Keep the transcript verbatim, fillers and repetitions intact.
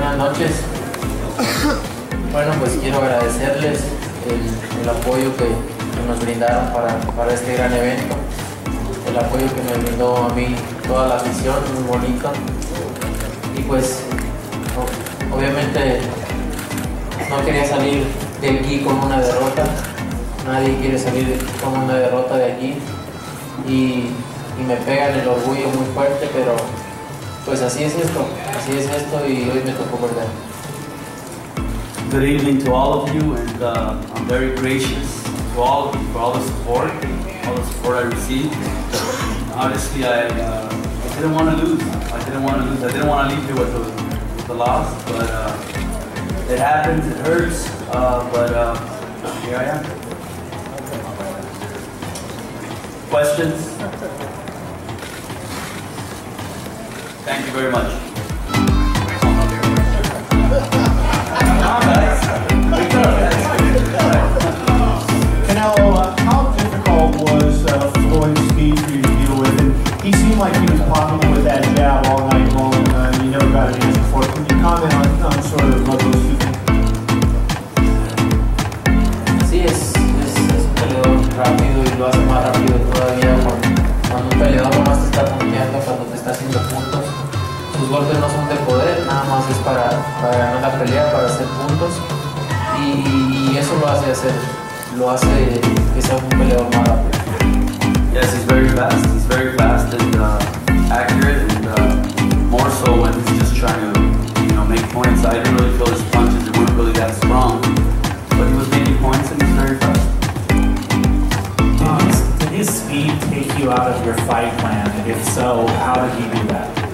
Buenas noches. Bueno, pues quiero agradecerles el, el apoyo que, que nos brindaron para, para este gran evento, el apoyo que me brindó a mí toda la afición, muy bonito. Y pues, obviamente, no quería salir de aquí con una derrota. Nadie quiere salir con una derrota de aquí. Y, y me pegan el orgullo muy fuerte, pero pues así es esto, así es esto y hoy me tocó perder. Good evening to all of you, and uh, I'm very gracious to all of you for all the support, all the support I received. Obviously, I, uh, I didn't want to lose. I didn't want to lose. I didn't want to leave here with the, with the loss, but uh, it happens. It hurts, uh, but uh, here I am. Questions? Thank you very much. Canelo, uh, how difficult was uh, Floyd's speed for you to deal with? And he seemed like he was popping with that jab all night long, uh, and you never got an answer for it. Can you comment on, on sort of what those two things? Sí, es, es, es un peleador rápido y lo hace más rápido todavía cuando un peleador nomás te está confiando, cuando te está haciendo puntos. Sus golpes no son de poder, nada más es para, para ganar la pelea, para hacer puntos. Y, y eso lo hace hacer, lo hace que sea un peleador más rápido. Yes, he's very fast. He's very fast and uh, accurate, and uh, more so when he's just trying to, you know, make points. I didn't really feel his punches; they weren't really that strong, but he was making points and he's very fast. Did his, did his speed take you out of your fight plan? And if so, how did he do that?